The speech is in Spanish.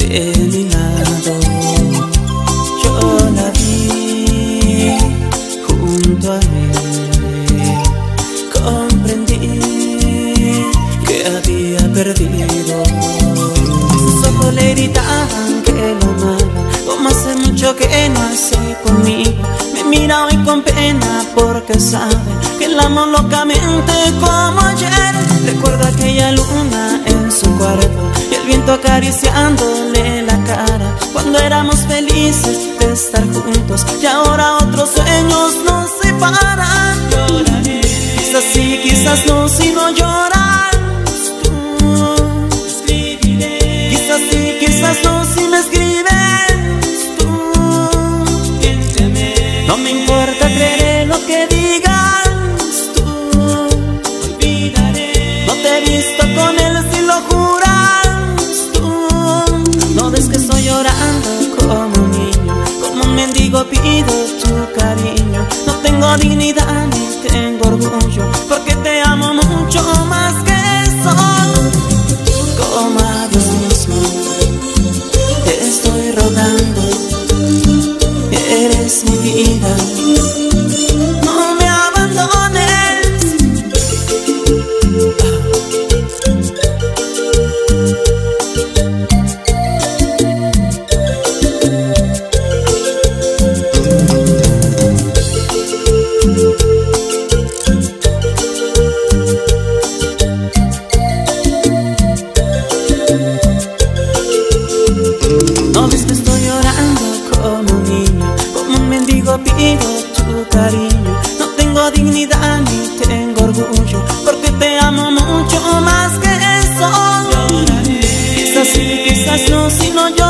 de mi lado. Yo la vi junto a él, comprendí que había perdido. Sus ojos le gritaban que lo amaba, como hace mucho que no hace conmigo. Me mira hoy con pena porque sabe que la amo locamente como ayer. Recuerdo aquella luna en su cuarto y el viento acariciándole la cara, cuando éramos felices de estar juntos y ahora otros sueños nos separan. Lloraré, quizás sí, quizás no, si no lloras tú. Escribiré, quizás sí, quizás no, si me escribes tú. Miénteme, no me importa, creeré lo que digas tú. Olvidaré, no te he visto con él si lo juras tú. No ves que estoy llorando como un niño, como un mendigo pido tu cariño. No tengo dignidad ni tengo orgullo, porque te amo mucho más que eso. Como a Dios mismo te estoy rogando, eres mi vida, no me abandones. No ves que estoy llorando como un niño, como un mendigo pido tu cariño. No tengo dignidad ni tengo orgullo, porque te amo mucho más que eso. Lloraré, quizás sí, quizás no, si no lloro.